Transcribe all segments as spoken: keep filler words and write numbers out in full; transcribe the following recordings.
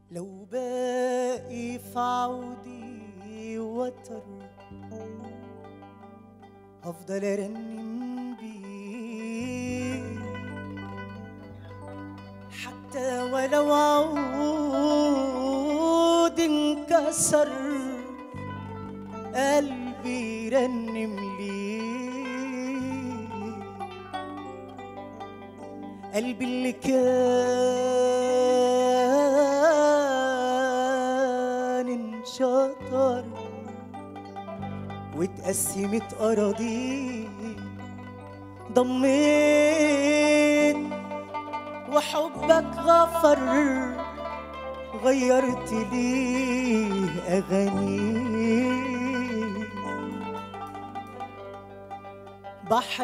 لو باقي في عودي وتر هفضل ارنم بيه، حتى ولو عود انكسر قلبي يرنم ليه. قلبي اللي كان انشطر واتقسمت أراضيه، ضميت وحبك غفر غيرت ليه أغانيه. بحر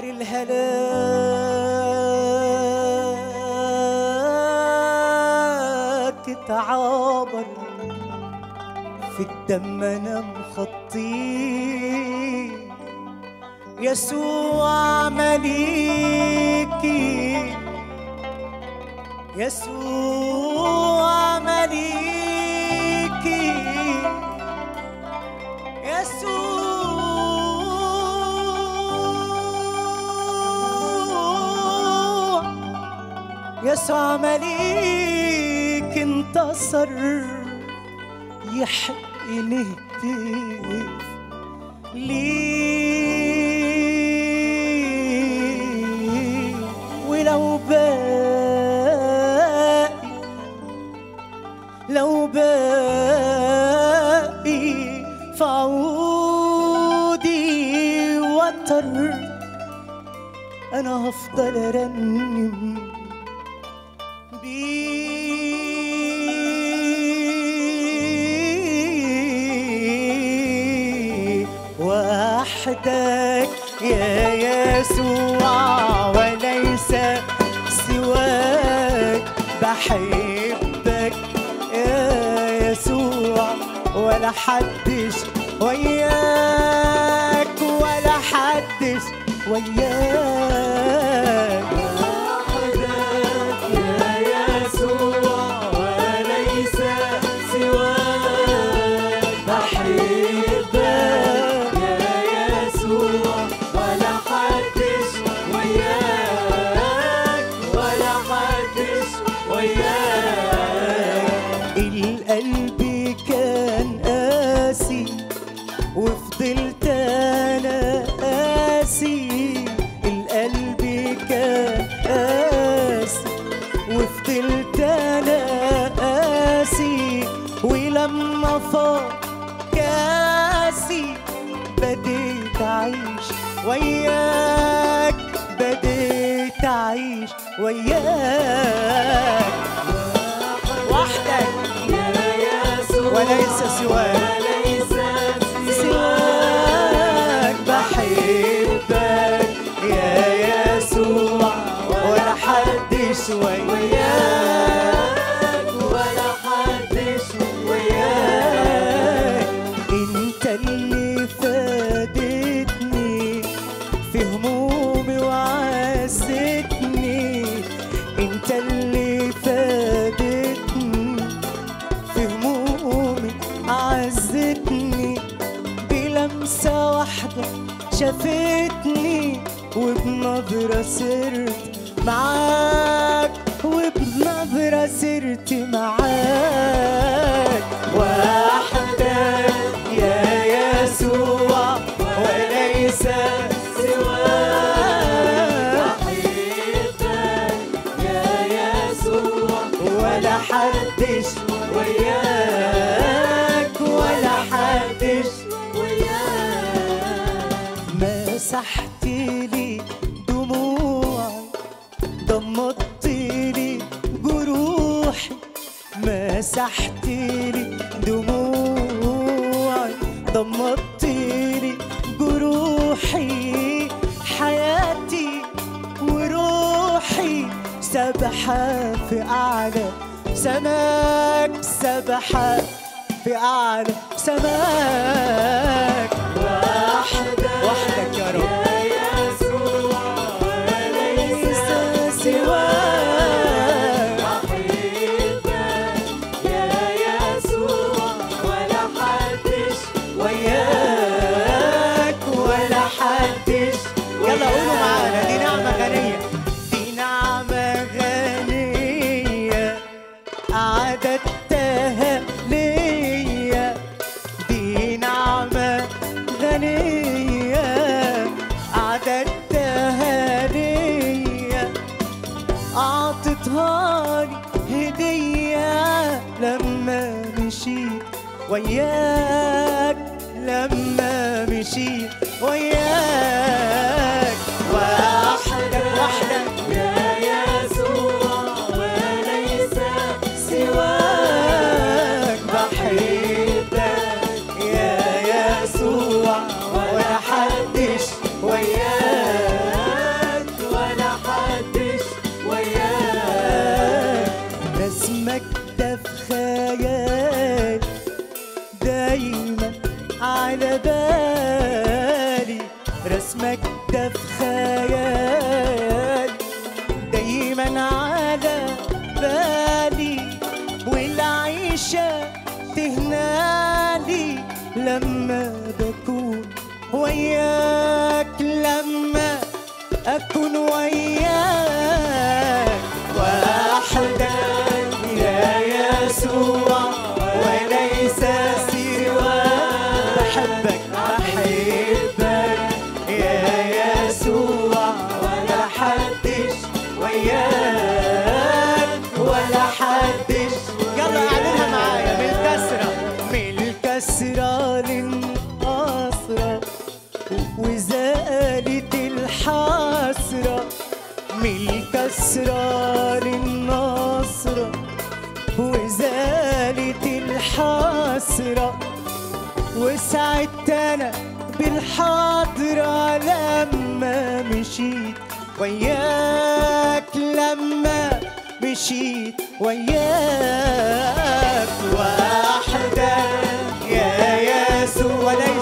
الهلاك اتعابر في الدم أنا مخطيه. يسوع مليكي، يسوع مليكي، يسوع يسوع مليك انتصر، يحق نهتف ليه. ولو باقي لو باقي في عودي وتر أنا هفضل أرنم بيه. وحدك يا يسوع وليس سواك، بحبك يا يسوع ولا حدش وياك، ولا حدش وياك. وحدك يا يسوع وليس سواك، بحبك يا يسوع ولا حدش وياك، ولا حدش وياك. القلب كان قاسي وفضلت انا قاسي، القلب كان قاسي وفضلت انا قاسي، ولما فاق كاسي بديت اعيش وياك، بديت اعيش وياك. وحدك يا يسوع وليس سواك، وليس سواك، بحبك يا يسوع ولا حدش وياك، ولا حدش وياك. انت اللي فادتني في همومي وعزتني، انت اللي فادتني في همومي عزتني، بلمسة واحدة شافتني وبنظرة سرت معاك، وبنظرة سرت معاك. وحدك يا يسوع وليس سواك، بحبك يا يسوع ولا حدش وياك، ولا حدش وياك. مسحت لي دموعي، ضمدت لي جروحي، مسحت لي دموعي، ضمدت لي جروحي، حياتي وروحي سبحة في أعلى سماك، سبحة في أعلى سماك. وحدك وحدك يا رب يا يسوع وليس سواك، بحبك يا عطتهالي هدية لما مشيت وياك، لما مشيت وياك. وحدك وحدك يا يسوع وليس سواك، بحبك يا يسوع ولا حدش وياك، ولا حدش وياك. رسمك ده في خيالي دايما على بالي، رسمك ده في خيالي دايما على بالي، والعيشة تهنالي لما بكون وياك، لما أكون وياك. وحدك يا يسوع وليس سواك، بحبك بحبك يا يسوع ولا حدش وياك، ولا حدش. يلا اعملها معايا من الكسرة، من الكسرة للنصرة وزالت الحسرة، من الكسرة للنصرة وزالت الحسرة، وسعدت أنا بالحضرة لما مشيت وياك، لما مشيت وياك. وحدك يا يسوع